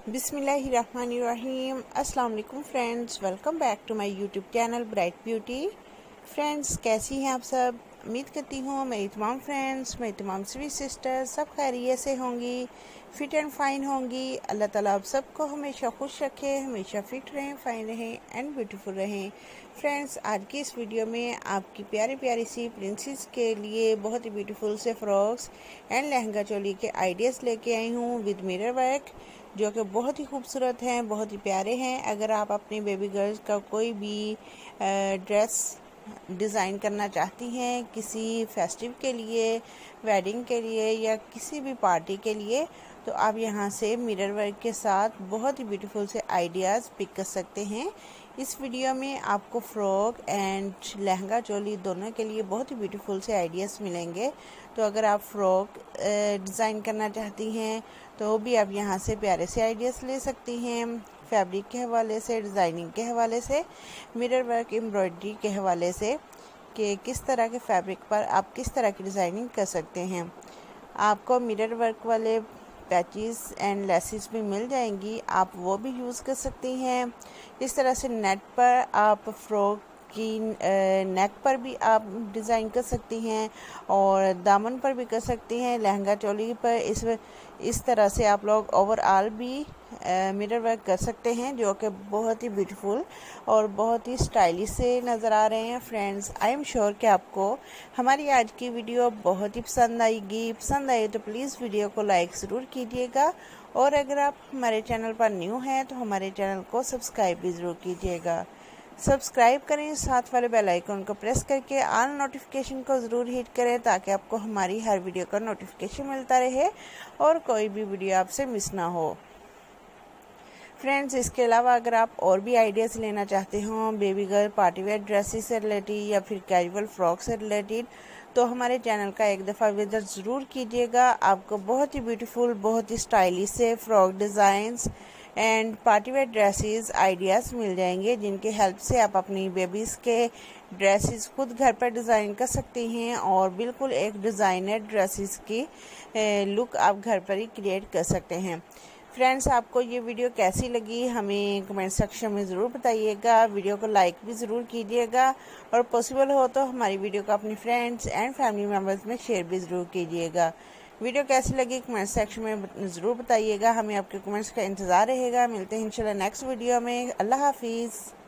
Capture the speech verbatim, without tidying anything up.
बिस्मिल्लाहिर्रहमानिर्रहीम। अस्सलाम वालेकुम friends, welcome back to my YouTube channel bright beauty. Friends, कैसी हैं आप सब? उम्मीद करती हूँ मेरी तमाम फ्रेंड्स, मेरी तमाम स्वीट सिस्टर्स सब खैरियत से होंगी, फिट एंड फाइन होंगी। अल्लाह ताला आप सबको हमेशा खुश रखे, हमेशा फिट रहें, फाइन रहें एंड ब्यूटीफुल रहें। फ्रेंड्स, आज की इस वीडियो में आपकी प्यारी प्यारी सी प्रिंसेस के लिए बहुत ही ब्यूटीफुल से फ्रॉक्स एंड लहंगा चोली के आइडियाज़ लेके आई हूँ विद मिरर वर्क, जो कि बहुत ही खूबसूरत हैं, बहुत ही प्यारे हैं। अगर आप अपनी बेबी गर्ल्स का कोई भी ड्रेस डिज़ाइन करना चाहती हैं किसी फेस्टिव के लिए, वेडिंग के लिए या किसी भी पार्टी के लिए, तो आप यहाँ से मिरर वर्क के साथ बहुत ही ब्यूटीफुल से आइडियाज़ पिक कर सकते हैं। इस वीडियो में आपको फ्रॉक एंड लहंगा चोली दोनों के लिए बहुत ही ब्यूटीफुल से आइडियाज़ मिलेंगे। तो अगर आप फ्रॉक डिज़ाइन करना चाहती हैं तो भी आप यहाँ से प्यारे से आइडियाज़ ले सकती हैं, फैब्रिक के हवाले से, डिज़ाइनिंग के हवाले से, मिरर वर्क एम्ब्रॉयडरी के हवाले से कि किस तरह के फैब्रिक पर आप किस तरह की डिज़ाइनिंग कर सकते हैं। आपको मिरर वर्क वाले पैचेस एंड लेसेस भी मिल जाएंगी, आप वो भी यूज़ कर सकती हैं। इस तरह से नेट पर आप फ्रॉक की नेक पर भी आप डिज़ाइन कर सकती हैं और दामन पर भी कर सकती हैं, लहंगा चोली पर। इस इस तरह से आप लोग ओवरऑल भी मिरर वर्क कर सकते हैं, जो कि बहुत ही ब्यूटीफुल और बहुत ही स्टाइलिश से नज़र आ रहे हैं। फ्रेंड्स, आई एम श्योर कि आपको हमारी आज की वीडियो बहुत ही पसंद आएगी। पसंद आए तो प्लीज़ वीडियो को लाइक ज़रूर कीजिएगा, और अगर आप हमारे चैनल पर न्यू हैं तो हमारे चैनल को सब्सक्राइब भी ज़रूर कीजिएगा। सब्सक्राइब करें, साथ वाले बेल आइकन को प्रेस करके ऑल नोटिफिकेशन को ज़रूर हिट करें, ताकि आपको हमारी हर वीडियो का नोटिफिकेशन मिलता रहे और कोई भी वीडियो आपसे मिस ना हो। फ्रेंड्स, इसके अलावा अगर आप और भी आइडियाज़ लेना चाहते हो baby girl party wear dresses से रिलेटेड या फिर कैजुअल फ्रॉक से रिलेटेड, तो हमारे चैनल का एक दफ़ा विजिट ज़रूर कीजिएगा। आपको बहुत ही ब्यूटीफुल, बहुत ही स्टाइलिश से frock designs and party wear dresses ideas मिल जाएंगे, जिनके हेल्प से आप अपनी बेबीज़ के ड्रेसेस खुद घर पर डिज़ाइन कर सकती हैं और बिल्कुल एक डिज़ाइनर ड्रेसेस की लुक आप घर पर ही क्रिएट कर सकते हैं। फ्रेंड्स, आपको ये वीडियो कैसी लगी हमें कमेंट सेक्शन में ज़रूर बताइएगा। वीडियो को लाइक भी ज़रूर कीजिएगा और पॉसिबल हो तो हमारी वीडियो को अपनी फ्रेंड्स एंड फैमिली मेम्बर्स में शेयर भी ज़रूर कीजिएगा। वीडियो कैसी लगी कमेंट सेक्शन में ज़रूर बताइएगा, हमें आपके कमेंट्स का इंतज़ार रहेगा। मिलते हैं इंशाल्लाह नेक्स्ट वीडियो में। अल्लाह हाफिज़।